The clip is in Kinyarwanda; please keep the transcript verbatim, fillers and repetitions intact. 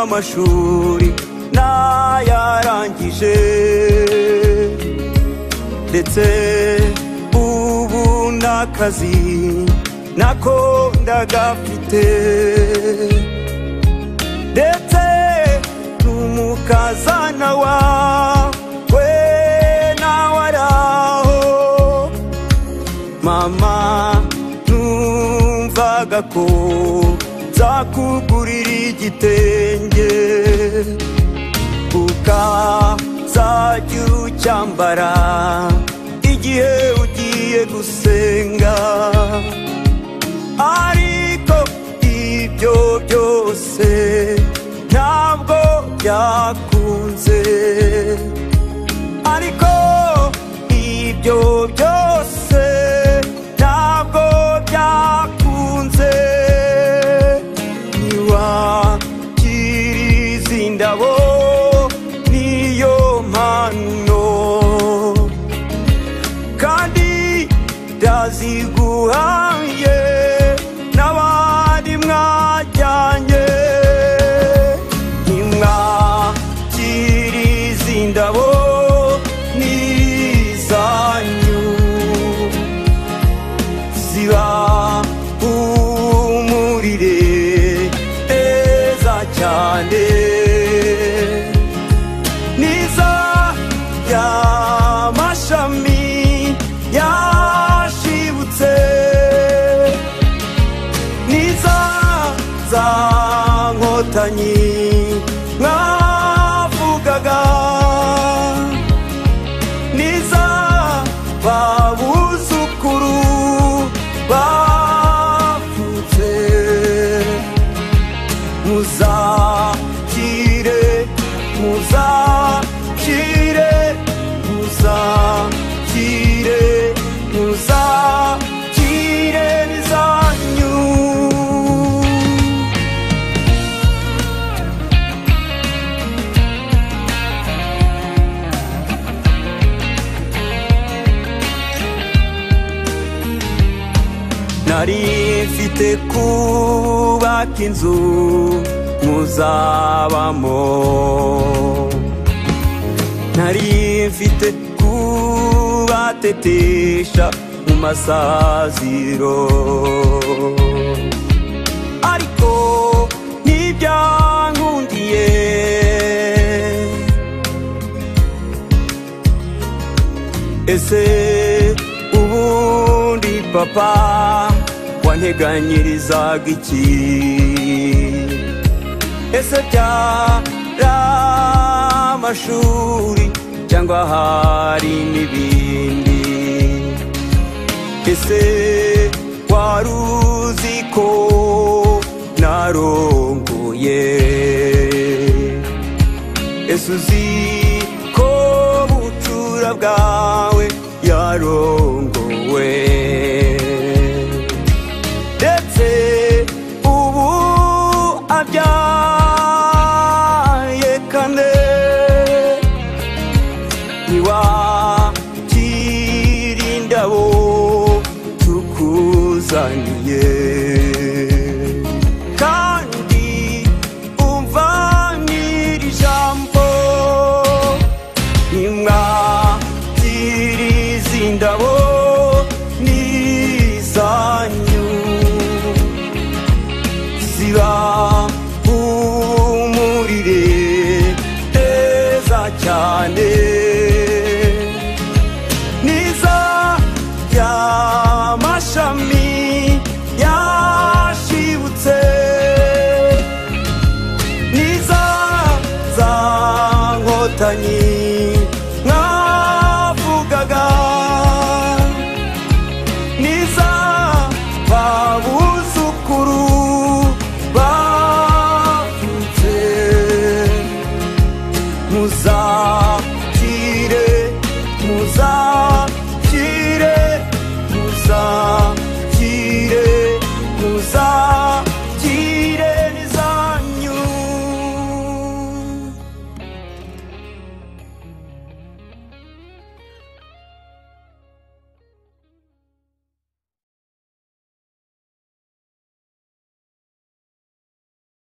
amashuri nayarangije ndetse ubu n'akazi nako ndagafite ndetse n'umukazana wawe nawe araho mama numvaga ko nzakugurira igitenge ukazajya ucyambara igihe ugiye gusenga ariko ibyo byose ntabwo byakunze ariko ibyo byose ntabwo byakunze Mwakire Indabo niyo mpano kandi ndaziguhaye n'abandi mwajyanye Mwakire Indabo n'izanyu ziba umurire eza cyane niza y'amashami yashibutse niza za nkotanyi mwavugaga niza babuzukuru bavutse muzakire muzakire muzakire muzakire nizanyu nari mfite kubaka inzu muzabamo nari mfite kubatetesha mu masaziro ariko ntibyankundiye ese ubundi papa wanteganyirizaga iki ese byari amashuri cyangwa hari n'ibindi ese wari uzi ko narongoye ese uzi ko bucura bwawe yarongowe ndetse ubu abyaye kane Mwakire Indabo tukuzaniye kandi umva n'iri jambo Mwakire Indabo n'izanyu ziba umurire eza cyane niza y'amashami yashibutse niza za nkotanyi mwavugaga niza babuzukuru bavutse muza